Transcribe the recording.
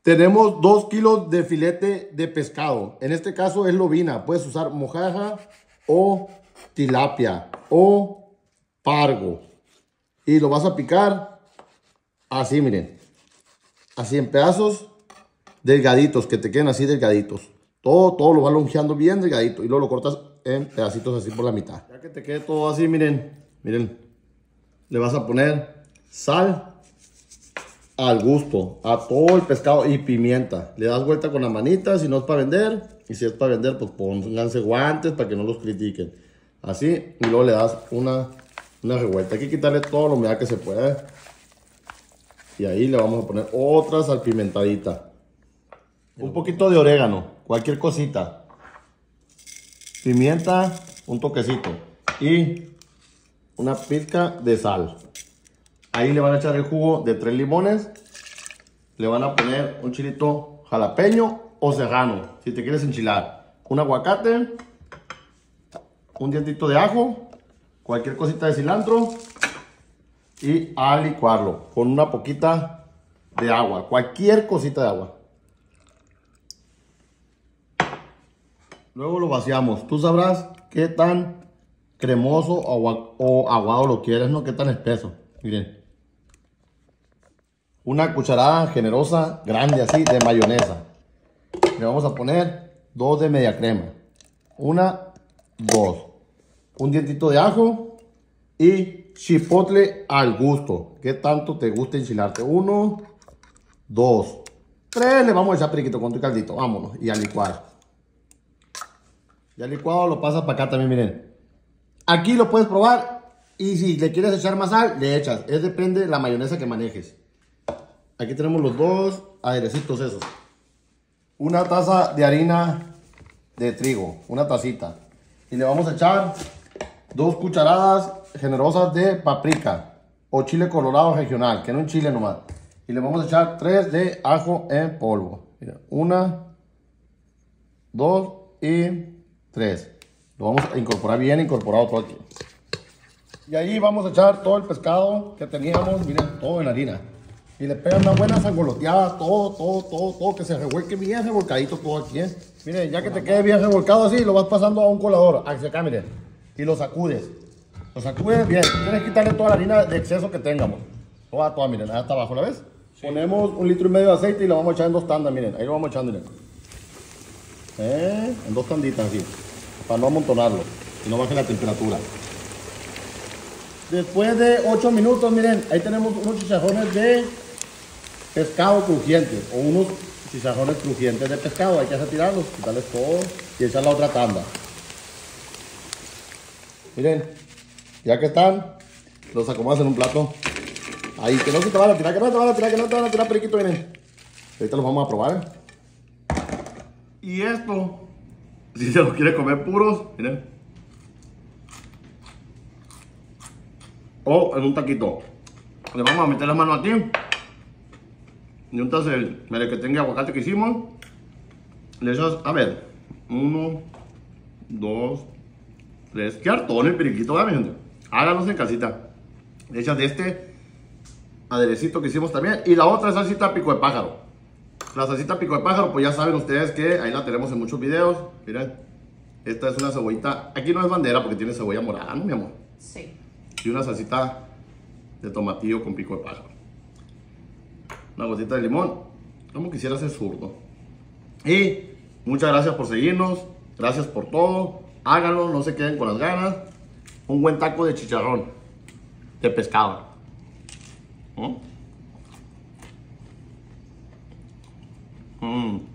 Tenemos 2 kilos de filete de pescado. En este caso es lobina. Puedes usar mojarra o tilapia o pargo. Y lo vas a picar así, miren. Así en pedazos delgaditos, que te queden así delgaditos. Todo lo vas longeando bien delgadito. Y luego lo cortas en pedacitos así por la mitad. Ya que te quede todo así, miren. Miren. Le vas a poner sal al gusto a todo el pescado y pimienta. Le das vuelta con la manita si no es para vender. Y si es para vender, pues pónganse guantes para que no los critiquen. Así. Y luego le das una revuelta. Hay que quitarle toda la humedad que se puede. Y ahí le vamos a poner otra salpimentadita. Un poquito de orégano. Cualquier cosita. Pimienta. Un toquecito. Y una pizca de sal. Ahí le van a echar el jugo de 3 limones. Le van a poner un chilito jalapeño o serrano, si te quieres enchilar. Un aguacate. Un dientito de ajo. Cualquier cosita de cilantro. Y a licuarlo con una poquita de agua. Cualquier cosita de agua. Luego lo vaciamos. Tú sabrás qué tan cremoso o aguado lo quieres, ¿no? Qué tan espeso. Miren. Una cucharada generosa, grande así, de mayonesa. Le vamos a poner 2 de media crema. 1, 2. Un dientito de ajo. Y chipotle al gusto. ¿Qué tanto te gusta enchilarte? 1, 2, 3. Le vamos a echar periquito con tu caldito. Vámonos. Y a licuar. Ya licuado lo pasas para acá también, miren. Aquí lo puedes probar. Y si le quieres echar más sal, le echas. Es depende de la mayonesa que manejes. Aquí tenemos los 2 aderecitos esos. Una taza de harina de trigo. Una tacita. Y le vamos a echar 2 cucharadas generosas de paprika. O chile colorado regional. Que no en chile nomás. Y le vamos a echar 3 de ajo en polvo. Mira, 1, 2 y 3. Lo vamos a incorporar bien incorporado todo aquí. Y ahí vamos a echar todo el pescado que teníamos, miren, todo en la harina. Y le pegan una buena sangoloteada, todo, que se revuelque bien revolcadito todo aquí, ¿eh? Miren, ya que te quede bien revolcado así, lo vas pasando a un colador, hacia acá, miren. Y lo sacudes. Lo sacudes bien. Tienes que quitarle toda la harina de exceso que tengamos. Toda, miren, ahí hasta abajo, ¿la ves? Sí. Ponemos 1,5 litros de aceite y lo vamos a echar en 2 tandas, miren. Ahí lo vamos echando, miren. En 2 tanditas así. Para no amontonarlo y no baje la temperatura. Después de 8 minutos, miren, ahí tenemos unos chicharrones de pescado crujientes o unos chicharrones crujientes de pescado. Hay que retirarlos, quitarles todo y echar la otra tanda. Miren, ya que están, los acomodas en un plato. Ahí, que no se te van a tirar, que no te van a tirar, periquito, miren. Ahorita los vamos a probar. Y esto, si se los quiere comer puros, miren. O en un taquito. Le vamos a meter las manos aquí. Y entonces el que tenga aguacate que hicimos. Le echas, a ver, 1, 2, 3. Qué hartón el periquito, ¿verdad, mi gente? Háganos en casita. Le echas de este aderecito que hicimos también. Y la otra salsita pico de pájaro. La salsita pico de pájaro, pues ya saben ustedes que ahí la tenemos en muchos videos. Miren, esta es una cebollita. Aquí no es bandera porque tiene cebolla morada, ¿no, mi amor? Sí. Y una salsita de tomatillo con pico de pájaro. Una gotita de limón. Como quisiera ser zurdo. Y muchas gracias por seguirnos. Gracias por todo. Háganlo, no se queden con las ganas. Un buen taco de chicharrón de pescado. ¿Mm?